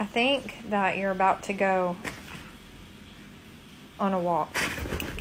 I think that you're about to go on a walk.